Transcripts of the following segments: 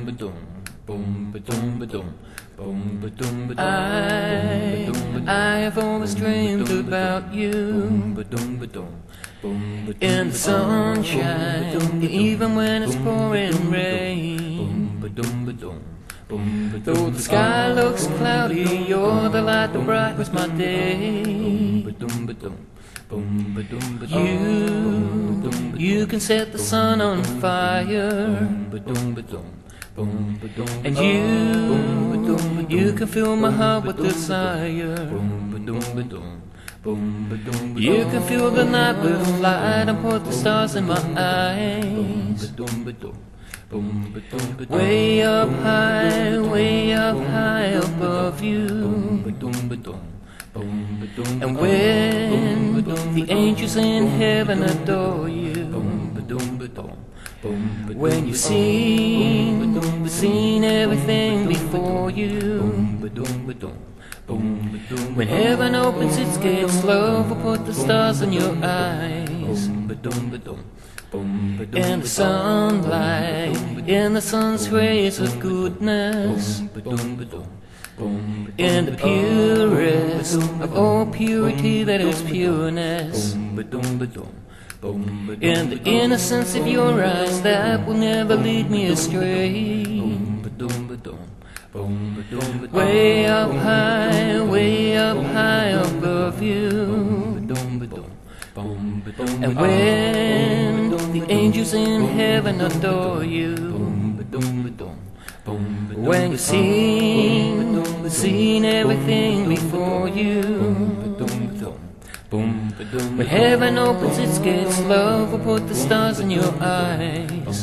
I have always dreamed about you in the sunshine, even when it's pouring rain. Though the sky looks cloudy, you're the light that brightens my day. You can set the sun on fire, and you can fill my heart with desire. You can fill the night with light and put the stars in my eyes. Way up high above you. And when the angels in heaven adore you, when you've seen everything before you, when heaven opens its gates, love will put the stars in your eyes. In the sunlight, in the sun's rays of goodness, in the purest of all purity that is pureness, in the innocence of your eyes that will never lead me astray. Way up high above you. And when the angels in heaven adore you, when you've seen everything before you, when heaven opens its gates, love will put the stars in your eyes.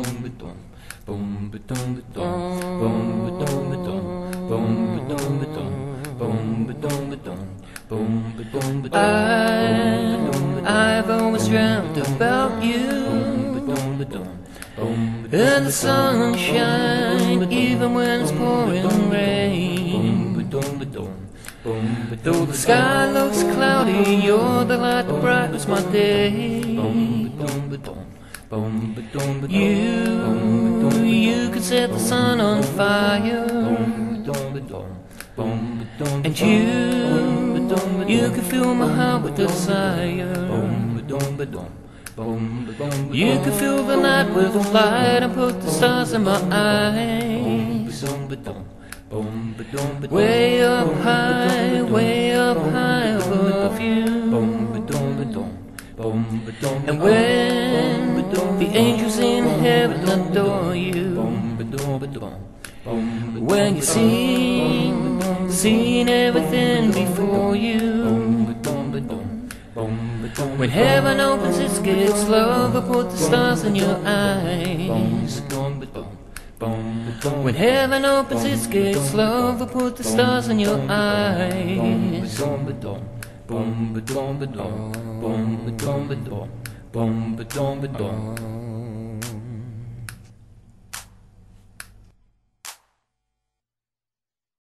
I've always dreamt about you in the sunshine, even when it's pouring rain. Though the sky looks cloudy, you're the light that brightens my day. You can set the sun on fire, and you can fill my heart with desire. You can fill the night with light and put the stars in my eyes. Way up high above you. And when the angels in heaven adore you, when you've seen everything before you, when heaven opens its gates, love will put the stars in your eyes. When heaven opens its gates, love will put the stars in your eyes. Boom,